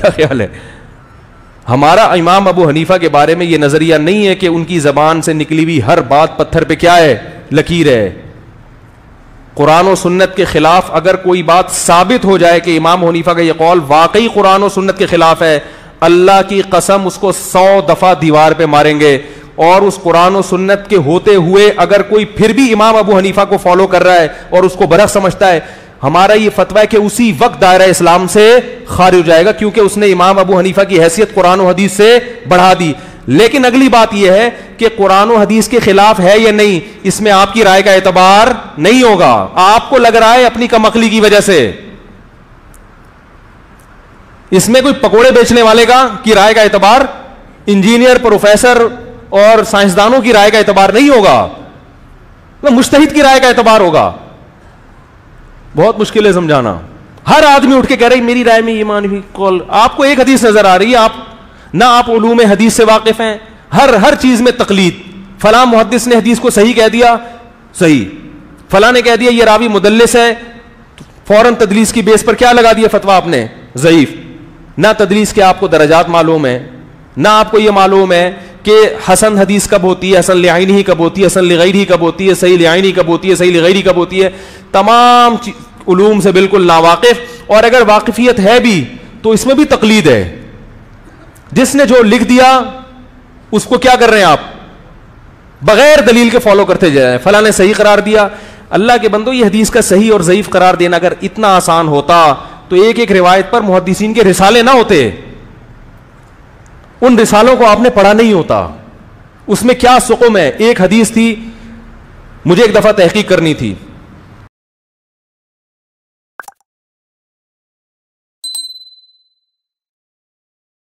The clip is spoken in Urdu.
کیا خیال ہے؟ ہمارا امام ابو حنیفہ کے بارے میں یہ نظریہ نہیں ہے کہ ان کی زبان سے نکلی ہوئی ہر بات پتھر پہ کیا ہے؟ لکیر ہے. قرآن و سنت کے خلاف اگر کوئی بات ثابت ہو جائے کہ امام حنیفہ کا یہ قول واقعی قرآن و سنت کے خلاف ہے, اللہ کی قسم اس کو 100 دفعہ دیوار پہ ماریں گے. اور اس قرآن و سنت کے ہوتے ہوئے اگر کوئی پھر بھی امام ابو حنیفہ کو فالو کر رہا ہے اور اس کو برحق سمجھتا ہے, ہمارا یہ فتویٰ ہے کہ اسی وقت دائرہ اسلام سے خارج ہو جائے گا, کیونکہ اس نے امام ابو حنیفہ کی حیثیت قرآن و حدیث سے بڑھا دی. لیکن اگلی بات یہ ہے کہ قرآن و حدیث کے خلاف ہے یا نہیں, اس میں آپ کی رائے کا اعتبار نہیں ہوگا. آپ کو لگ رہا ہے اپنی کم عقلی کی وجہ سے, اس میں کوئی پکوڑے بیچنے والے کی رائے کا اعتبار, انجینئر, پروفیسر اور سائنسدانوں کی رائے کا اعتبار نہیں ہوگا, مجتہد کی رائے کا اعتبار ہوگا. بہت مشکل ہے سمجھانا. ہر آدمی اٹھ کے کہہ رہے میری رائے میں یہ معنی قول. آپ کو ایک حدیث نظر آ رہی ہے, آپ علوم حدیث سے واقف ہیں, ہر چیز میں تقلید. فلاں محدث نے حدیث کو صحیح کہہ دیا, صحیح. فلاں نے کہہ دیا یہ راوی مدلس ہے, فوراً تدلیس کی بیس پر کیا لگا دیا فتویٰ آپ نے؟ ضعیف. نہ تدلیس کے آپ کو درجات معلوم ہے, نہ آپ کو یہ معلوم ہے کہ حسن حدیث کب ہوتی ہے, حسن لعینی کب ہوتی ہے, حسن لغیری کب ہوتی ہے, صحیح لعینی کب ہوتی ہے, صحیح لغیری کب ہوتی ہے. تمام علوم سے بالکل ناواقف, اور اگر واقفیت ہے بھی تو اس میں بھی تقلید ہے. جس نے جو لکھ دیا اس کو کیا کر رہے ہیں آپ؟ بغیر دلیل کے فالو کرتے جائیں. فلاں نے صحیح قرار دیا. اللہ کے بندو, یہ حدیث کا صحیح اور ضعیف قرار دینا اگر اتنا آسان ہوتا تو ایک ایک روایت پر محدثین کے رسالے نہ ہوتے. ان رسالوں کو آپ نے پڑھا نہیں ہوتا. اس میں کیا سقم ہے؟ ایک حدیث تھی, مجھے ایک دفعہ تحقیق کرنی تھی,